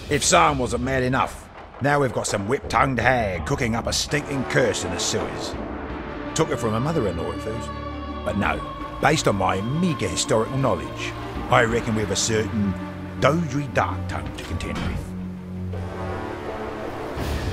If Sam wasn't mad enough, now we've got some whip-tongued hag cooking up a stinking curse in the sewers. Took it from her mother-in-law at first. But no, based on my meagre historical knowledge, I reckon we have a certain Dodry Dark Tongue to contend with.